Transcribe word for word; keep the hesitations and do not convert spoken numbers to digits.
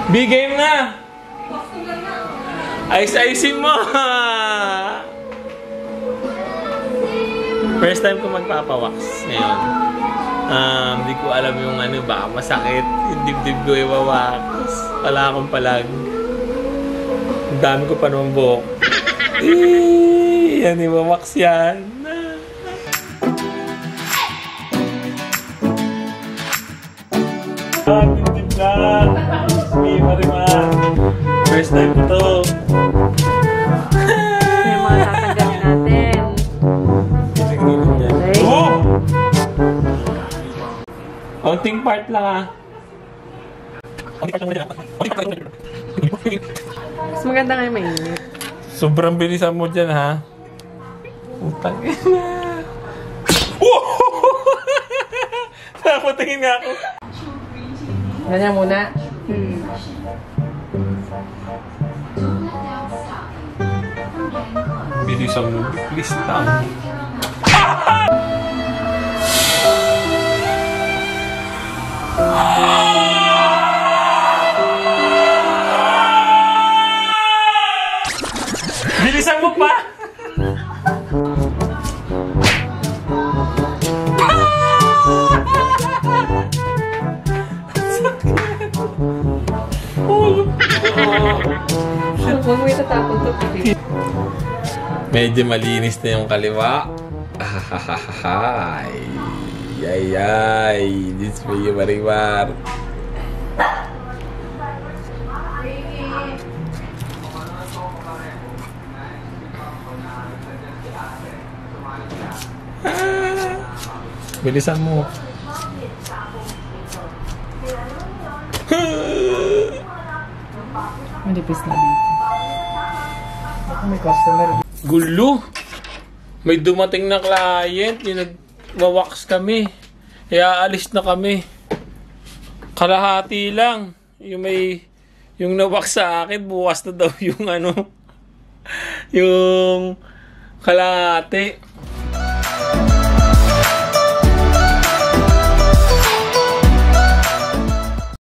B-game na! Ayos-ayusin mo! First time ko magpapawax ngayon. Um, di ko alam yung ano, baka masakit. Yung dibdib ko iwawax. Wala akong palag. Ang dami ko pa naman buhok. Eee, yan, iwawax yan. Ah, dibdib lang. Excuse me, Mariman. First time ko to. Yung mga tatanggalin natin. Oh! Counting part lang ah. Mas maganda nga yung mainit. Sobrang bilisan mo dyan ha. Utang ina. Oh! Napatingin nga ako. Ganyan muna. Hmm. Bilisan mo. Please lang. Bilisan mo pa! Huwag mo itatapon to. Medyo malinis na yung kaliwa. Ay, ay, ay. This for you, Marimar. Ah, bilisan mo. Malipis na dito. May customer. Gulo! May dumating na client, yung nag-wax kami. Kaya alis na kami. Kalahati lang. Yung may, yung na-wax sa akin, bukas na daw yung ano, yung kalahati.